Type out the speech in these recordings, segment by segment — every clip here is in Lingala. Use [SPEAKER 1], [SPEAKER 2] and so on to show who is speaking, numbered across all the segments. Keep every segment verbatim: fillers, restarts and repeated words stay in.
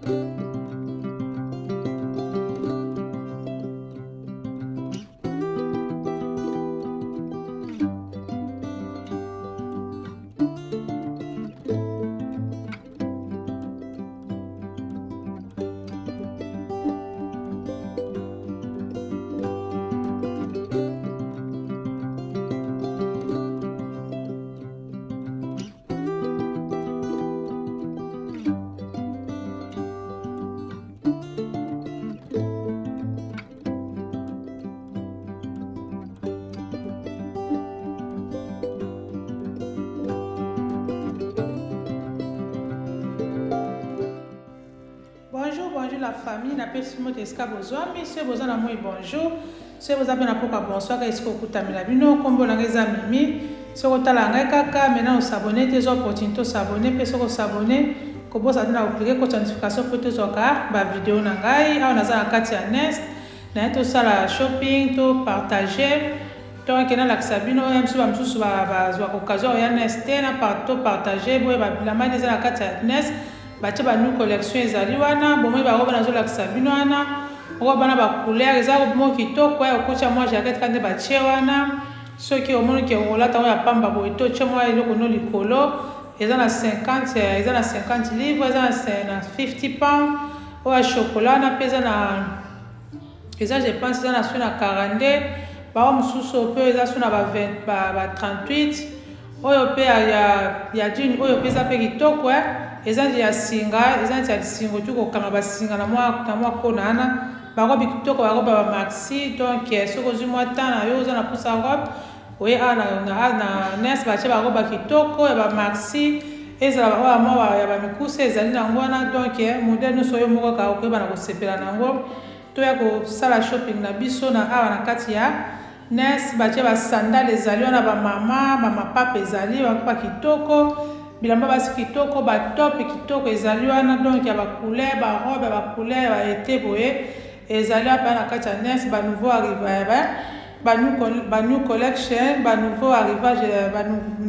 [SPEAKER 1] Bonjour, bonjour la famille, n'appelle sur moi Teska besoin, mais si vous avez moi bonjour, si vous avez un peu bonsoir, est-ce que vous avez la bino, comme vous l'avez mimi, si vous avez la kaka, maintenant vous s'abonnez, des opportunités s'abonner, puis si vous s'abonnez, que vous avez cliqué sur la notification pour tous la vidéo nangai, on a ça en quatre nest, na tout ça la shopping, tout partager, donc on a la sabino, même si vous avez une occasion, il y a nest, na partout partager, vous avez la main des la quatre nest. Bache ba nous collection ezali wana bomoi ba roba nazo lakisa bino wana roba na ba couleur ezali mo kitoko ya kocha moi jacket kande ba che wana soki omoni ke olata ya pamba bo to che moi eloko no likolo ezana cinquante ezana cinquante livres ezana na fifty pounds o ya chocolat na pesa na eza je pense ezana na quarante ba mususu pe eza na ba vingt ba trente-huit oyo pe ya ya jean oyo pesa pe kitoko eh ezali ya singa ezali ya singo tu ko kanga ba singa na mwa na mwa kona ana ba robe kitoko ba robe ba maxi donc soko zuma tana yo za na pusa robe oye ana na na nes ba che ba robe kitoko ya ba maxi ezala ba mwa ya ba mikuse ezali na ngwana donc modèle no soyo moko ka ko ba na ko sepela na ngo to ya ko sala shopping na biso na awa na kati ya nes ba che ba sandales ezali na ba mama ba mapapa ezali ba papa kitoko bilamba basi kitoko ba top kitoko ezali wana donc ya ba couleur ba robe ba couleur ba été boye ezali pa na kati ya nes ba nouveau arrivage ba new ba new collection ba nouveau arrivage ba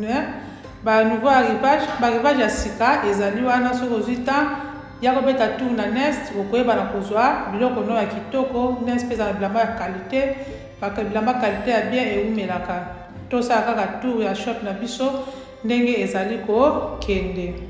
[SPEAKER 1] ba nouveau arrivage ba arrivage ya sika ezali wana soko zita ya ko beta tout na nes okoyeba na kozwa biloko no ya kitoko nes pesa bilamba ya qualité ba bilamba qualité ya bien eumelaka to sa kaka tout ya shop na biso ndenge ezali ko kende.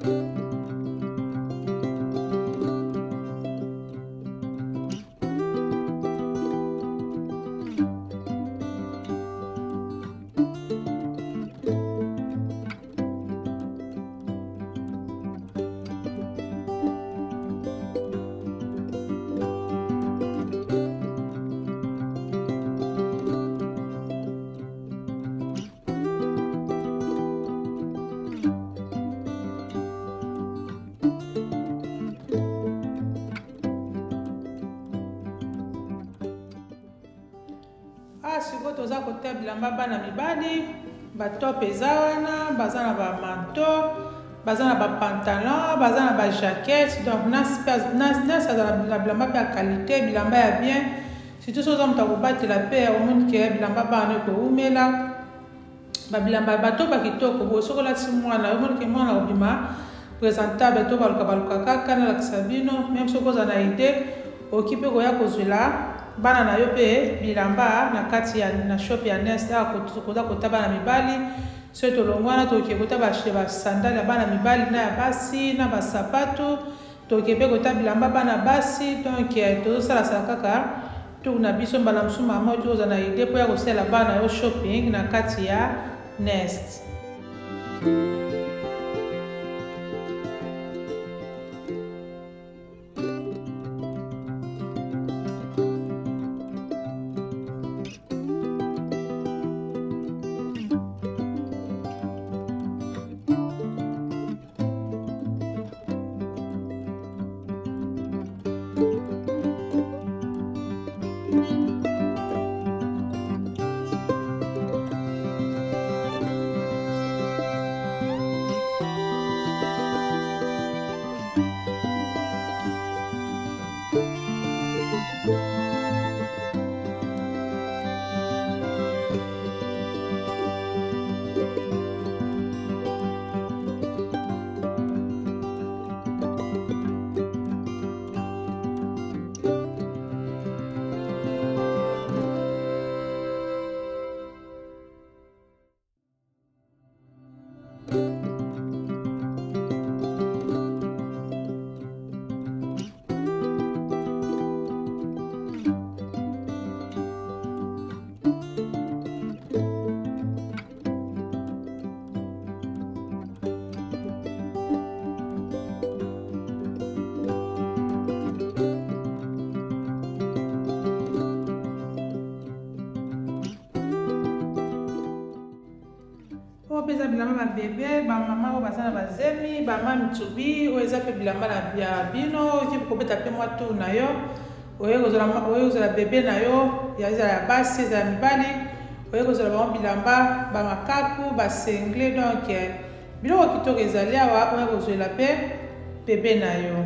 [SPEAKER 1] sikoyo toza kotea bilamba bana mibali batop eza wana baza na bamanto baza na bapantalon baza na bajaquette donc nyonso aza na bilamba mpe ya qualité bilamba ya bien surtout soki oza moto akobatela mpe omoni ke bilamba bana ekoumela babilamba ya bato bakitoko boye soki olati mwana omoni ke mwana obima présentable to baluka baluka kaka nalakisa bino même soki oza na ide oki mpe koya kozwela bana na yo pe bilamba na kati ya na shop ya Nest koza kota bana mibali so tolongwana toke kota ba ba sandali ya bana mibali na ya basi na basapato toke pe kota bilamba bana basi donc tozosala sala kaka tuna biso mbala mosusu mama toza na ide po ya kosala bana yo shopping na kati ya Nest. Peza bilamba ba bébé ba mama ba sana ba zemi ba mama mitubi o eza pe bilamba na bia bino ki ko beta pe mwa tu na yo oye ko zala oye ko zala bébé na yo ya eza ya basi eza mibali oye ko zala ba bilamba ba makapu ba sengle donc biloko kitoko ezali awa oye ko zela pe bébé na yo.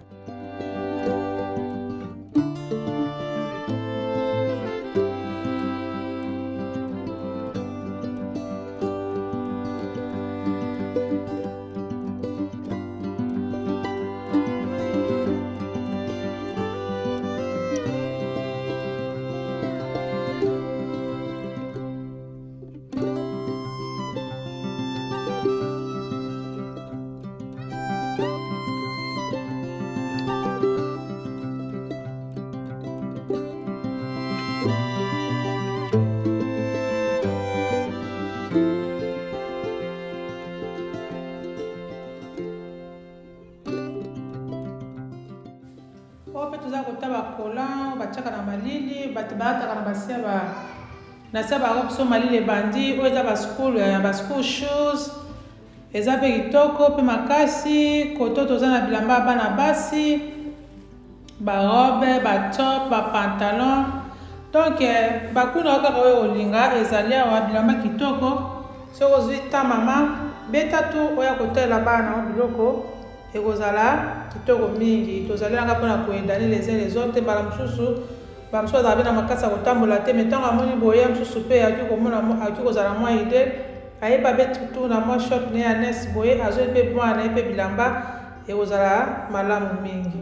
[SPEAKER 1] Tuza kota ba kolan bachaka na malili batibata kana basia ba na saba robe so malili bandi o eza ba school ya ba school shoes eza pe kitoko pe makasi koto toza na bilamba bana basi ba robe ba top ba pantalon donc ba kuna kaka oyo olinga ezali awa bilamba kitoko so ozwi ta mama beta tu oya kotela bana biloko ekozala kitoko mingi tozali nanga mpona koyendani les uns les autres mbala mosusu bamosusu azala pe na makasi ya kotambola te me ntango amoni boye mosusu mpe aki kozala mwa ide ayeba be tu na mwa shop ne ya Nest boye azwi mpe mwana ye mpe bilamba ekozala malamu mingi.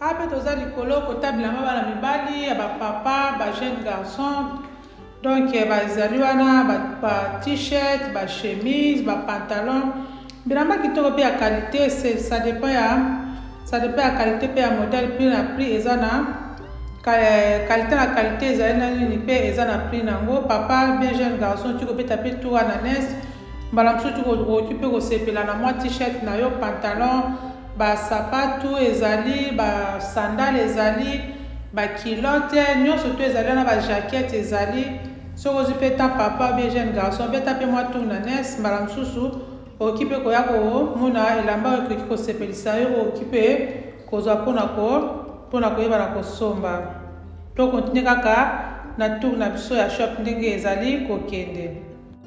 [SPEAKER 1] Après toza likolo kotabilanga bana mibali ya bapapa ba jeune garçon donc bazali wana ba t-shirt ba chemise ba pantalon bilamba kitoko pe ya qualité ça dépend ya ça dépend ya qualité pe ya modèle prix na prix eza na qualité na qualité ezali na nini pe eza na prix nango papa bien jeune garçon tu kopeta pe tout wana nes mbala mosusu tu kokoki mpe kosepela na mwa t-shirt na yo pantalon basapatu ezali basandale ezali bakilote nyonso to ezali wana bajakete ezali soki ozwi mpe ta papa bien jeune garçon beta mpe mwa tour na nes mbala mosusu okoki mpe koya komona elamba oyo ekoki kosepelisa yo okoki mpe kozwa mpona koyeba na kosomba to kontine kaka na tour na biso ya shop ndenge ezali kokende.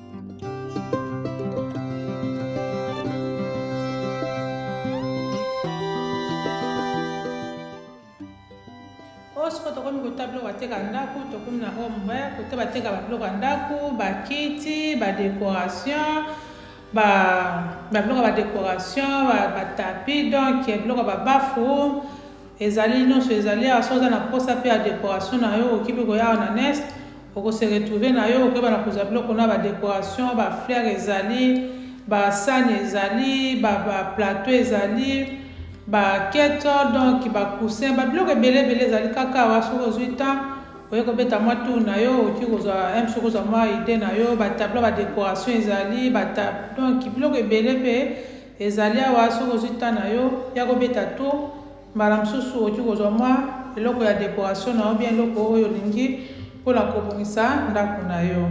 [SPEAKER 1] Osko tokomi kota biloko bateka ndaku tokomi na ombre kote bateka babiloko ya ndaku bakiti badecoration babiloko ya badecoration batapi donc biloko babafu ezali nyonso ezali awa soki oza na mposa mpe ya decoration na yo okoki mpe koya na nes okose retrouve na yo okoyeba na kozwa biloko na badecoration bafleur ezali basani ezali baplateau ezali baketo donc bacoussin babiloko ebele ebele ezali kaka awa soki ozwi temps oye kobeta mwa tour na yo okoki kozwa m soki ozwa mwa ide na yo batableau badecoration ezali donc biloko ebele mpe ezali awa soki ozwi temps na yo ya kobeta tour mbala mosusu okoki kozwa mwa eloko ya decoration na yo bien eloko oyo olingi mpona kobongisa ndako na yo.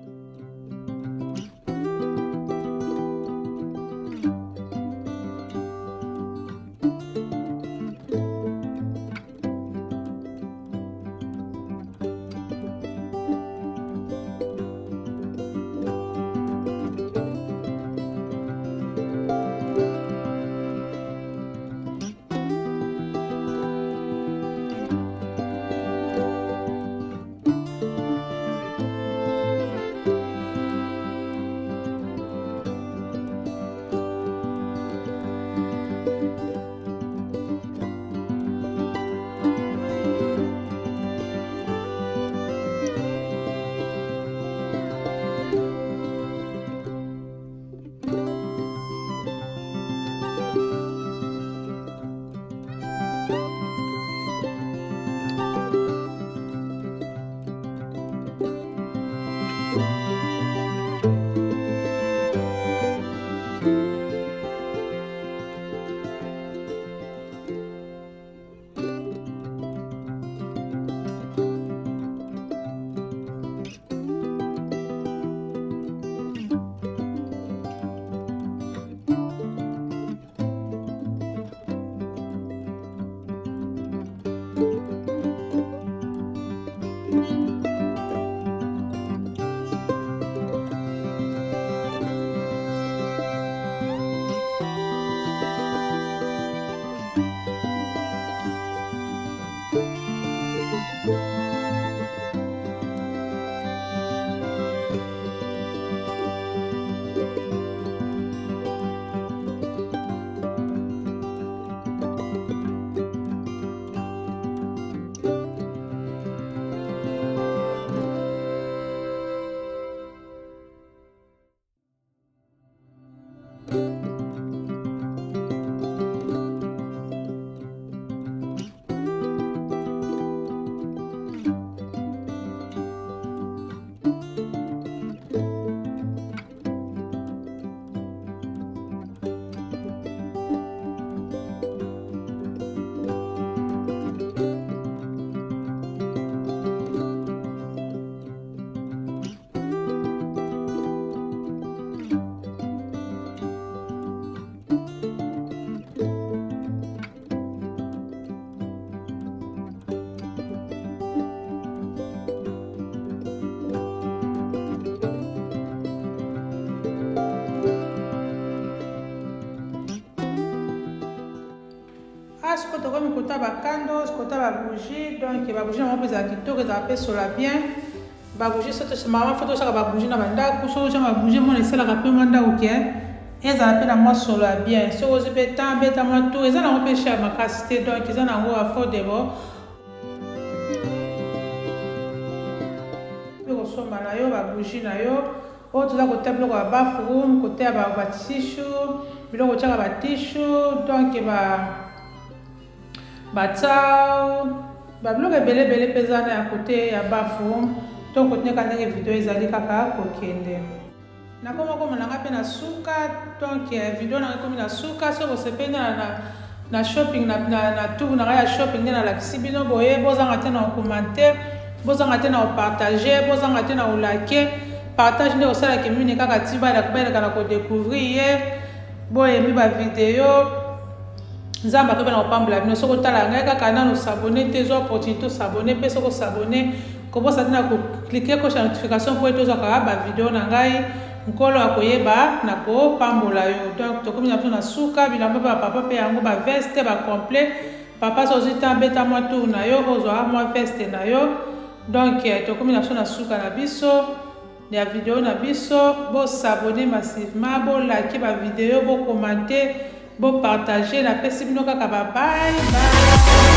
[SPEAKER 1] Siko tokomi kota bakando, kota ba bougie, donc ba bougie na mopeza kitoko ezala pe sola bien. Ba bougie soto mama foto saka ba bougie na bandako, so jama bougie mona esalaka pe manda oke. ezala mpe na mwa solo ya bien soki ozwi mpe temps beta mwa tour eza nango mpe cher makasi te donc eza nango affordable mpe kosomba na yo babougie na yo oyo toza kotia biloko ya bathroom kotia batishu biloko otiaka batishu donc batao babiloko ebele ebele mpe eza na ya kote ya bathroom to kotineka ndenge video ezali kaka kokende nakomokoma nanga mpe na suka donc video nanga ekomi na suka soki osepeli na na shopping na na tour nanga ya shopping nde nalakisi bino boye bozanga te na ocommentaire bozanga te na opartage bozanga te na olake partage nde osalaki mini kaka ti balaka na kodécouvrir ye boyembi bavideo nzambe akoki na kopambola bino soki otala ngai kaka nano sabone te ezwa opportunité osabone mpe soki osabone kobosa te na koklike kocha notification mpo ete ozwakaka bavideo na ngai nkolo akoyeba na kopambola yo donc tokomi na biso na suka bilamba mpe bapapa mpe yango baveste bacomplet papa so ozwi temps beta mwa tour na yo ozwaka mwa veste na yo donc tokomi na biso na suka na biso ya video na biso bosabone massivement bolake bavideo bokommente bopartage napesi bino kaka babai bye